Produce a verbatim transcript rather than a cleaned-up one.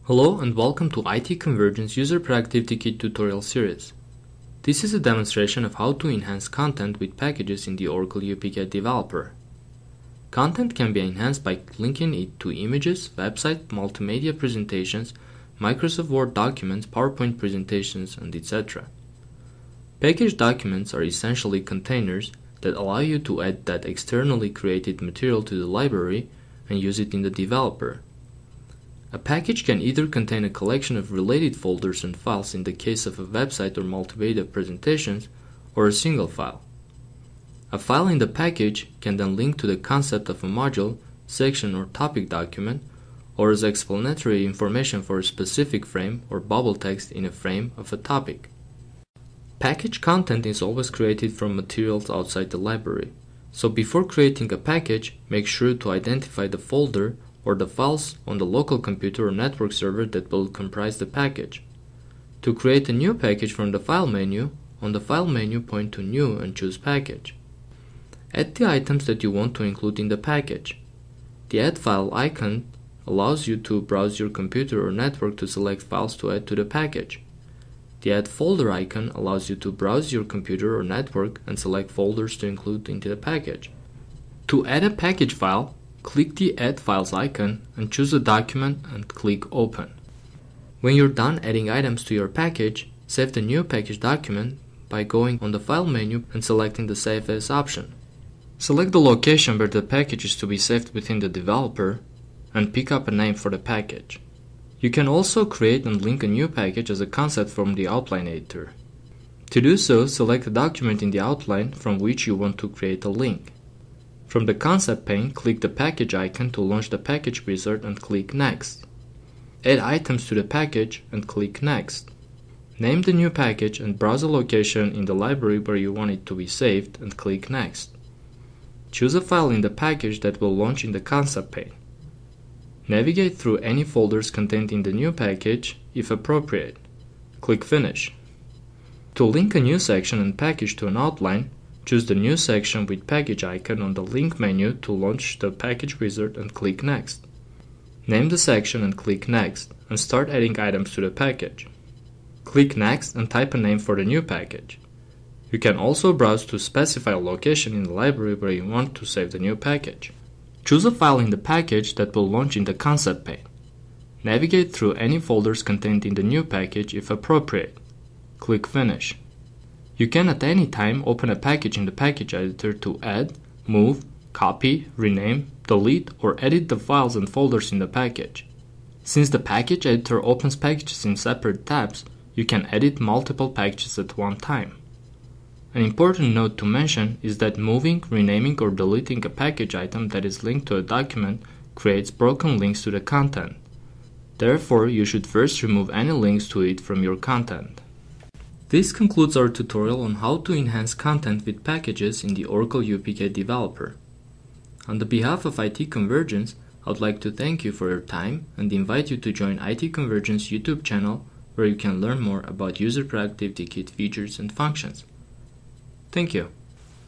Hello and welcome to I T Convergence User Productivity Kit tutorial series. This is a demonstration of how to enhance content with packages in the Oracle U P K developer. Content can be enhanced by linking it to images, website, multimedia presentations, Microsoft Word documents, PowerPoint presentations, and et cetera. Package documents are essentially containers that allow you to add that externally created material to the library and use it in the developer. A package can either contain a collection of related folders and files in the case of a website or multimedia presentations, or a single file. A file in the package can then link to the concept of a module, section, or topic document, or as explanatory information for a specific frame or bubble text in a frame of a topic. Package content is always created from materials outside the library, so before creating a package, make sure to identify the folder or the files on the local computer or network server that will comprise the package. To create a new package from the File menu, on the File menu point to New and choose Package. Add the items that you want to include in the package. The Add File icon allows you to browse your computer or network to select files to add to the package. The Add Folder icon allows you to browse your computer or network and select folders to include into the package. To add a package file, click the Add Files icon and choose a document and click Open. When you're done adding items to your package, save the new package document by going on the File menu and selecting the Save As option. Select the location where the package is to be saved within the developer and pick up a name for the package. You can also create and link a new package as a concept from the outline editor. To do so, select a document in the outline from which you want to create a link. From the concept pane, click the package icon to launch the package wizard and click Next. Add items to the package and click Next. Name the new package and browse a location in the library where you want it to be saved and click Next. Choose a file in the package that will launch in the concept pane. Navigate through any folders contained in the new package, if appropriate. Click Finish. To link a new section and package to an outline, choose the New Section with Package icon on the Link menu to launch the package wizard and click Next. Name the section and click Next, and start adding items to the package. Click Next and type a name for the new package. You can also browse to specify a location in the library where you want to save the new package. Choose a file in the package that will launch in the concept pane. Navigate through any folders contained in the new package if appropriate. Click Finish. You can at any time open a package in the package editor to add, move, copy, rename, delete, or edit the files and folders in the package. Since the package editor opens packages in separate tabs, you can edit multiple packages at one time. An important note to mention is that moving, renaming, or deleting a package item that is linked to a document creates broken links to the content. Therefore, you should first remove any links to it from your content. This concludes our tutorial on how to enhance content with packages in the Oracle U P K developer. On the behalf of I T Convergence, I would like to thank you for your time and invite you to join I T Convergence YouTube channel where you can learn more about User Productivity Kit features and functions. Thank you.